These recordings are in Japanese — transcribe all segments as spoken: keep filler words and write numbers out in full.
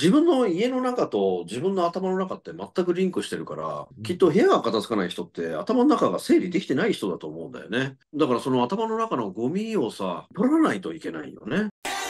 自分の家の中と自分の頭の中って全くリンクしてるから、きっと部屋が片付かない人って頭の中が整理できてない人だと思うんだよね。だからその頭の中のゴミをさ、取らないといけないよね。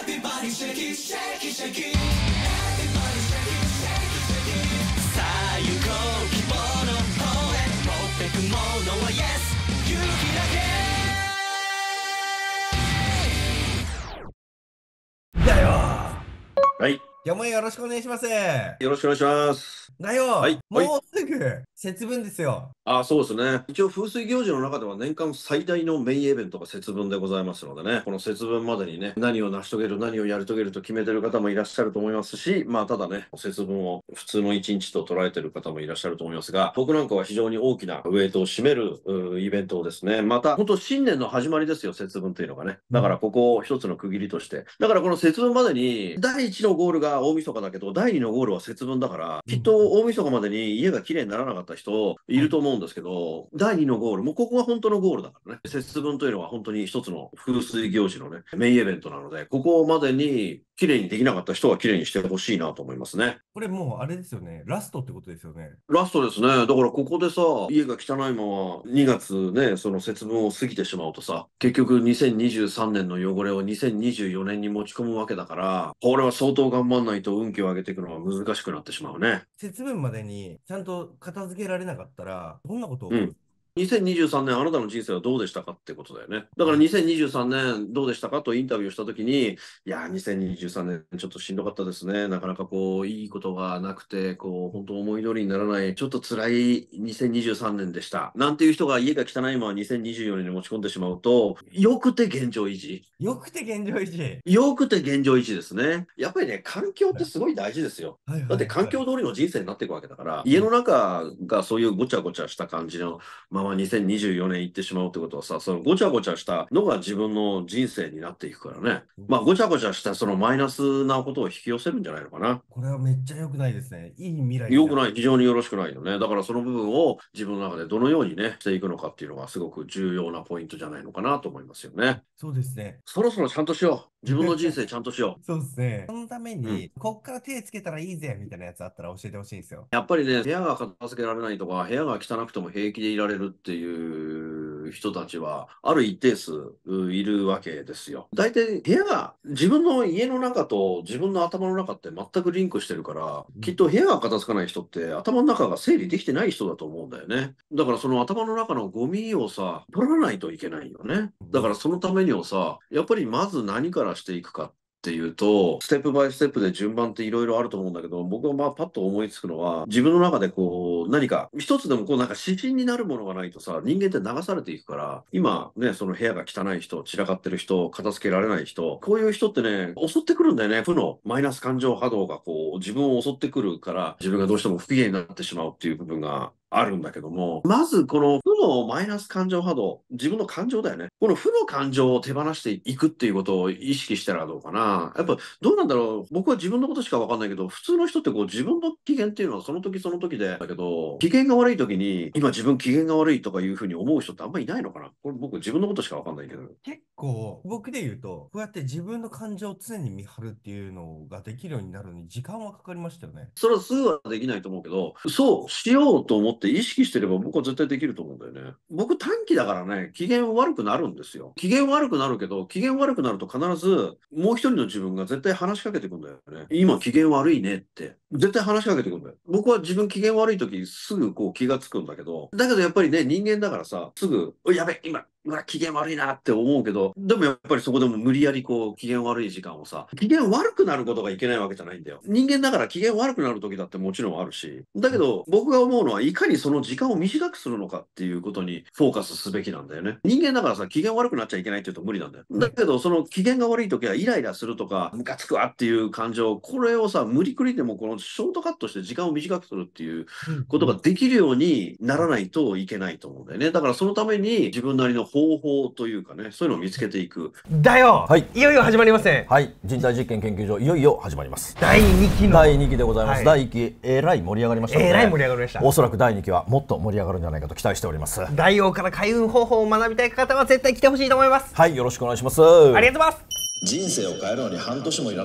だよ。 はい。 今日もよろしくお願いします。 よろしくお願いします。 だよ。 はい。はい。 もうすぐ節分ですよ。 あ、そうですね。一応、風水行事の中では年間最大のメインイベントが節分でございますのでね、この節分までにね、何を成し遂げる、何をやり遂げると決めてる方もいらっしゃると思いますし、まあ、ただね、節分を普通の一日と捉えてる方もいらっしゃると思いますが、僕なんかは非常に大きなウェイトを占めるうイベントをですね、また、本当新年の始まりですよ、節分というのがね。だからここを一つの区切りとして。だからこの節分までに、第一のゴールが大晦日だけど、第二のゴールは節分だから、きっと大晦日までに家が綺麗にならなかった人いると思うんですけど、第二のゴール、もうここが本当のゴールだからね。節分というのは本当に一つの風水行事のね、メインイベントなので、ここまでに綺麗にできなかった人は綺麗にしてほしいなと思いますね。 これもうあれですよね。ラストってことですよね。 ラストですね。だからここでさ、家が汚いままにがつね、その節分を過ぎてしまうとさ、結局にせんにじゅうさんねんの汚れをにせんにじゅうよねんに持ち込むわけだから、これは相当頑張んないと運気を上げていくのは難しくなってしまうね。 節分までにちゃんと片付けられなかったら、どんなこと起こる？ うん。にせんにじゅうさんねんあなたの人生はどうでしたかってことだよね。だからにせんにじゅうさんねんどうでしたかとインタビューしたときに、いやー、にせんにじゅうさんねんちょっとしんどかったですね。なかなかこう、いいことがなくて、こう、本当思い通りにならない、ちょっと辛いにせんにじゅうさんねんでした。なんていう人が家が汚いままにせんにじゅうよねんに持ち込んでしまうと、よくて現状維持。 よくて現状維持。 よくて現状維持ですね。やっぱりね、環境ってすごい大事ですよ。 はいだってはいはい。 環境通りの人生になっていくわけだから、家の中がそういうごちゃごちゃした感じのままにせんにじゅうよねん行ってしまうってことはさ、そのごちゃごちゃしたのが自分の人生になっていくからね。まあごちゃごちゃしたそのマイナスなことを引き寄せるんじゃないのかな。 これはめっちゃ良くないですね。いい未来になる。 良くない、非常によろしくないよね。だからその部分を自分の中でどのようにね、していくのかっていうのがすごく重要なポイントじゃないのかなと思いますよね。 そうですね。 そろそろちゃんとしよう。自分の人生ちゃんとしよそうですね。そのためう。うん。 に、こっから手つけたらいいぜみたいなやつあったら教えてほしいんですよ。 やっぱりね、部屋が片付けられないとか、部屋が汚くても平気でいられるっていう人たちは、ある一定数いるわけですよ。大体部屋が、自分の家の中と自分の頭の中って全くリンクしてるから、きっと部屋が片付かない人って頭の中が整理できてない人だと思うんだよね。だからその頭の中のゴミをさ、取らないといけないよね。だからそのためにはさ、やっぱりまず何からしていくか。っていうと、ステップバイステップで順番っていろいろあると思うんだけど、僕はまあパッと思いつくのは、自分の中でこう、何か、一つでもこうなんか指針になるものがないとさ、人間って流されていくから、今ね、その部屋が汚い人、散らかってる人、片付けられない人、こういう人ってね、襲ってくるんだよね。負のマイナス感情波動がこう、自分を襲ってくるから、自分がどうしても不機嫌になってしまうっていう部分があるんだけども、まずこの負のマイナス感情波動、自分の感情だよね。この負の感情を手放していくっていうことを意識したらどうかな。やっぱどうなんだろう。僕は自分のことしかわかんないけど、普通の人ってこう自分の機嫌っていうのはその時その時で、だけど、機嫌が悪い時に、今自分機嫌が悪いとかいうふうに思う人ってあんまりいないのかな。これ僕自分のことしかわかんないけど。 結構、僕で言うと、こうやって自分の感情を常に見張るっていうのができるようになるのに時間はかかりましたよね。 それはすぐはできないと思うけど、そうしようと思って意識してれば僕は絶対できると思うんだよね。僕短期だからね、機嫌悪くなるんですよ。機嫌悪くなるけど、機嫌悪くなると必ずもう一人の自分が絶対話しかけてくんだよね。今機嫌悪いねって。絶対話しかけてくんだよ。僕は自分機嫌悪い時すぐこう気がつくんだけど、だけどやっぱりね、人間だからさ、すぐ、おいやべ、今、うわ、機嫌悪いなって思うけど、でもやっぱりそこでも無理やりこう、機嫌悪い時間をさ、機嫌悪くなることがいけないわけじゃないんだよ。人間だから機嫌悪くなる時だってもちろんあるし、だけど僕が思うのはいかにその時間を短くするのかっていうことにフォーカスすべきなんだよね。人間だからさ、機嫌悪くなっちゃいけないって言うと無理なんだよ。だけどその機嫌が悪い時はイライラするとか、ムカつくわっていう感情、これをさ、無理くりでもこのショートカットして時間を短くするっていううんうん。 ことができるようにならないといけないと思うんだよね。だからそのために自分なりの方法というかね、そういうのを見つけていく。 だよ、 はい、 いよいよ始まりますね。 はい、人体実験研究所いよいよ始まります。 だいにきの。 だいにきでございます。 はいだいいっきえらい盛り上がりましたので、 えらい盛り上がりました。 おそらくだいにきはもっと盛り上がるんじゃないかと期待しております。 大王から開運方法を学びたい方は絶対来てほしいと思います。 はい、よろしくお願いします。 ありがとうございます。 人生を変えるのに半年もいらない。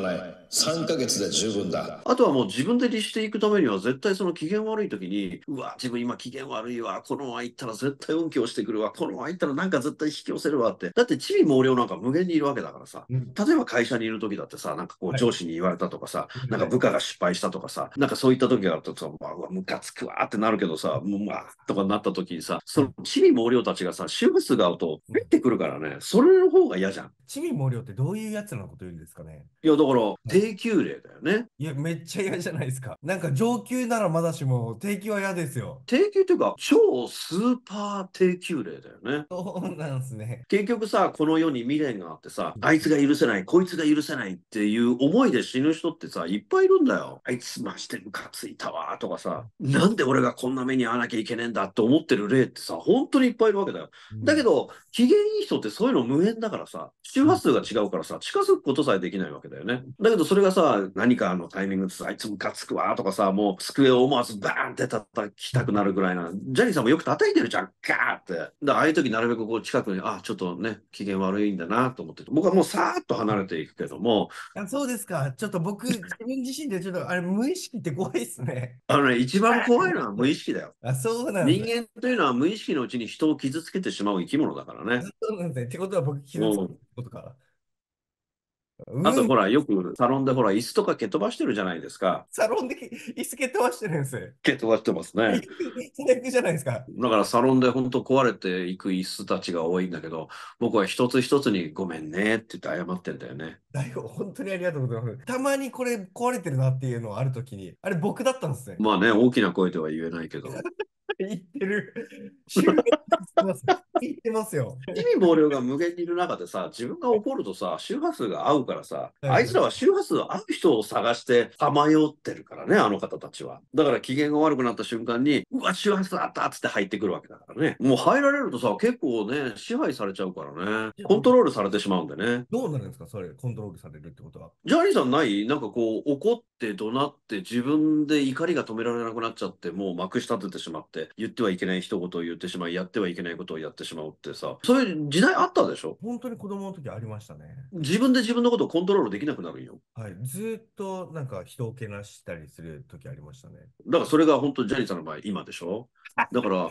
さんかげつで十分だ。 あとはもう自分で律していくためには絶対その機嫌悪い時に、うわ、自分今機嫌悪いわ、このまま行ったら絶対運気をしてくるわ、このまま行ったらなんか絶対引き寄せるわって。だって地味猛量なんか無限にいるわけだからさ。 うん例えば会社にいる時だってさ、なんかこうはい上司に言われたとかさ、 はいなんか部下が失敗したとかさ、なんかそういった時があるとさ、うわ、うわムカつくわってなるけどさ、もうまあとかなった時にさ、その地味猛量たちがさ、周波数が合うと入ってくるからね、それの方が嫌じゃん。 地味猛量ってどういうやつらのこと言うんですかね。 いや、だから低級例だよね。 いや、めっちゃ嫌じゃないですか。なんか上級ならまだしも、低級は嫌ですよ。 低級というか、超スーパー低級例だよね。 そうなんすね。 結局さ、この世に未練があってさ、あいつが許せない、こいつが許せないっていう思いで死ぬ人ってさ、いっぱいいるんだよ。あいつマジでムカついたわとかさ、なんで俺がこんな目に遭わなきゃいけねえんだって思ってる例ってさ、本当にいっぱいいるわけだよ。だけど、機嫌いい人ってそういうの無縁だからさ、周波数が違うからさ、近づくことさえできないわけだよね。だけどそれがさ、何かのタイミングでさ、あいつムカつくわとかさ、もう机を思わずバーンって叩きたくなるぐらいな、ジャニーさんもよく叩いてるじゃん、ガーって。だからああいう時なるべくこう近くに、あ、ちょっとね、機嫌悪いんだなと思ってて、僕はもうさーっと離れていくけども、 あ、そうですか。ちょっと僕、自分自身でちょっと、あれ、無意識って怖いっすね。 あのね、一番怖いのは無意識だよ。 あ、そうなんですね。 人間というのは無意識のうちに人を傷つけてしまう生き物だからね。 そうなんですね。ってことは僕、傷つくってことか。うん、 あとほら、よくサロンでほら、椅子とか蹴飛ばしてるじゃないですか。 サロンで椅子蹴飛ばしてるんですよ。 蹴飛ばしてますね。 最悪じゃないですか。 だからサロンで本当壊れていく椅子たちが多いんだけど、僕は一つ一つにごめんねって言って謝ってんだよね。 だよ、本当にありがとうございます。たまにこれ壊れてるなっていうのがあるときに、あれ僕だったんですね。 まあね、大きな声では言えないけど。 言ってる。収録してます。言ってますよ。 意味暴量が無限にいる中でさ、自分が怒るとさ、周波数が合うからさ、 はいあいつらは周波数合う人を探してさまよってるからね、あの方たちは。だから機嫌が悪くなった瞬間に、うわ、周波数あったっつって入ってくるわけだからね。もう入られるとさ、結構ね、支配されちゃうからね。コントロールされてしまうんでね。 どうなるんですか、それ、コントロールされるってことは。 ジャニーさんないなんかこう、怒って怒鳴って自分で怒りが止められなくなっちゃって、もうまくし立ててしまって、言ってはいけない一言を言ってしまい、やってはいけないことをやってしまうってさ、そういう時代あったでしょ？ 本当に子供の時ありましたね。 自分で自分のことをコントロールできなくなるんよ。 はい。ずーっとなんか人をけなしたりする時ありましたね。 だからそれが本当ジャニーさんの場合、今でしょ？だから、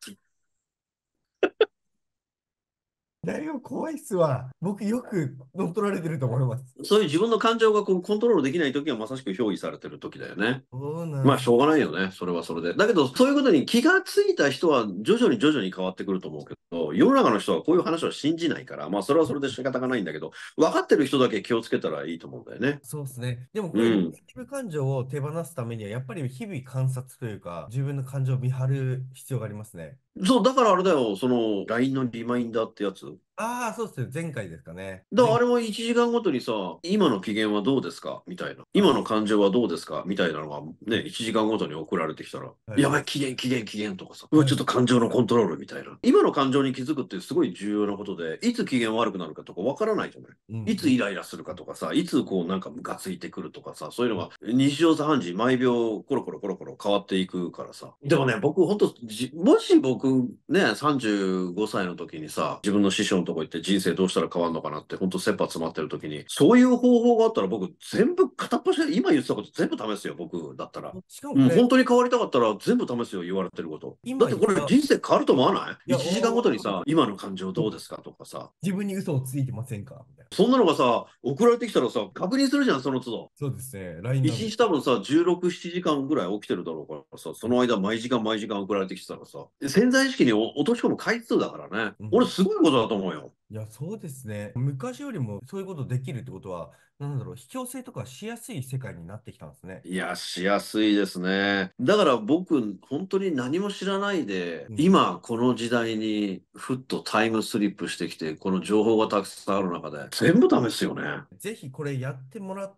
だよ、怖いっすわ。僕よく乗っ取られてると思います。 そういう自分の感情がこうコントロールできない時はまさしく憑依されてる時だよね。 そうなんまあしょうがないよね。それはそれで。だけどそういうことに気がついた人は徐々に徐々に変わってくると思うけど、世の中の人はこういう話を信じないから、まあそれはそれで仕方がないんだけど、分かってる人だけ気をつけたらいいと思うんだよね。 そうですね。でもこれ、 うんネガティブ感情を手放すためには、やっぱり日々観察というか、自分の感情を見張る必要がありますね。 そう、だからあれだよ、その ライン のリマインダーってやつ。 ああ、そうですね。前回ですかね。 だからあれもいちじかんごとにさ、今の機嫌はどうですかみたいな。今の感情はどうですかみたいなのがね、いちじかんごとに送られてきたら、 はいやばい、機嫌、機嫌、機嫌とかさ、うわちょっと感情のコントロールみたいな。今の感情に気づくってすごい重要なことで、いつ機嫌悪くなるかとかわからないじゃない。 うんいつイライラするかとかさ、いつこうなんかムカついてくるとかさ、そういうのが日常茶飯事、毎秒コロコロコロコロ変わっていくからさ。でもね、僕本当じもし僕ね、さんじゅうごさいの時にさ、自分の師匠のとこ行って人生どうしたら変わるのかなって、本当切羽詰まってる時に、そういう方法があったら僕全部片っ端で今言ってたこと全部試すよ、僕だったら。うん、 しかもこれ、 本当に変わりたかったら全部試すよ、言われてること。だ今ってこれ人生変わると思わないいや ?いち 時間ごとにさ、今の感情どうですかとかさ。 自分に嘘をついてませんかみたいな。 そんなのがさ、送られてきたらさ、確認するじゃん、その都度。 そうですね。ライン一日多分さ、じゅうろく、ななじかんぐらい起きてるだろうからさ、その間毎時間毎時間送られてきてたらさ、潜在意識に落とし込む回数だからね。 うん俺すごいことだと思うよ。 いや、そうですね。昔よりもそういうことできるってことは、なんだろう、引き寄せとかしやすい世界になってきたんですね。 いや、しやすいですね。だから僕、本当に何も知らないで、 うん今この時代にふっとタイムスリップしてきて、この情報がたくさんある中で、全部試すよね。 ぜひこれやってもらって、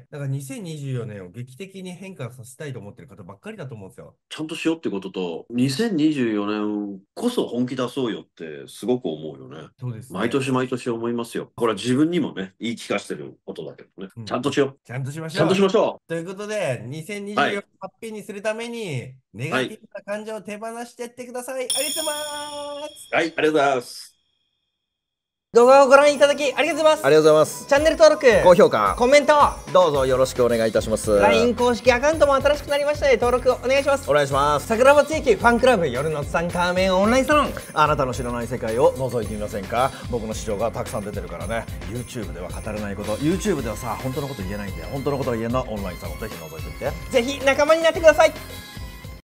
だからにせんにじゅうよねんを劇的に変化させたいと思ってる方ばっかりだと思うんですよ。 ちゃんとしようってことと、にせんにじゅうよねんこそ本気出そうよってすごく思うよね。 そうですね。 毎年毎年思いますよ。これは自分にもね、言い聞かせてることだけどね。 うんちゃんとしよちゃんとしまう。 しょう。 ちゃんとしましょということで、にせんにじゅうよねんをハッピーにするために、ネガティブな感情を手放していってください。ありがとうございます。 う。はい、ありがとうございます。 動画をご覧いただきありがとうございます。 ありがとうございます。 チャンネル登録、 高評価、 コメント、 どうぞよろしくお願いいたします。 ライン 公式アカウントも新しくなりましたので登録お願いします。 お願いします。 桜庭つゆきファンクラブ夜のツタンカーメンオンラインサロン、 あなたの知らない世界を覗いてみませんか。僕の市場がたくさん出てるからね。 YouTube では語れないこと、 YouTube ではさ本当のこと言えないんだよ。本当のことが言えるのはオンラインサロン、ぜひ覗いてみて。 ぜひ仲間になってください。